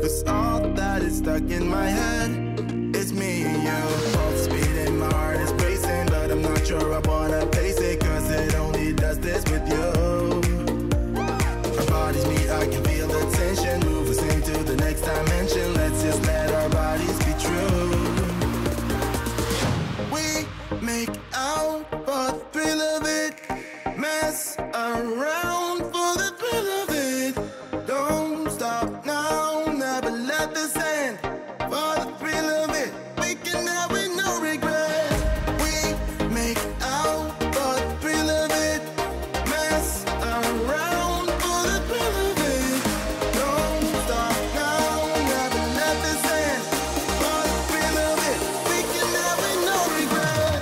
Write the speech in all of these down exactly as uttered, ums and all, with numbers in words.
cause all that is stuck in my head is me and you. Pulse speeding, my heart is racing, but I'm not sure I wanna face it, cause it only does this with you. Our bodies meet, I can feel the tension, move us into the next dimension. Let's just let our bodies be true. We make out for the thrill of it, mess around for the thrill of it. Don't stop now, never let this end. For the thrill of it, we can have it, no regret. We make out for the thrill of it, mess around for the thrill of it. Don't stop now, never let this end. For the thrill of it, we can have it, no regret.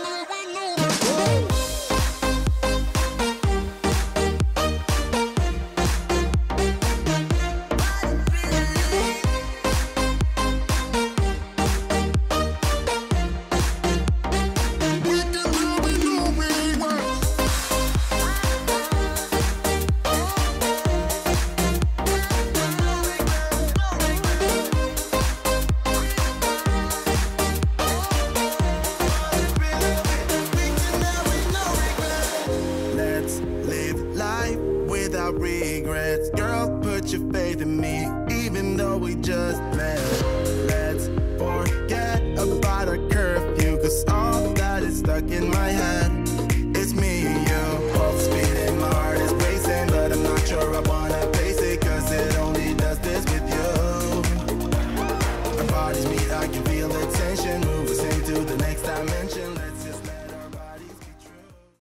Let's live life without regrets. Girl, put your faith in me, even though we just met. Let's forget about our curfew, cause all that is stuck in my head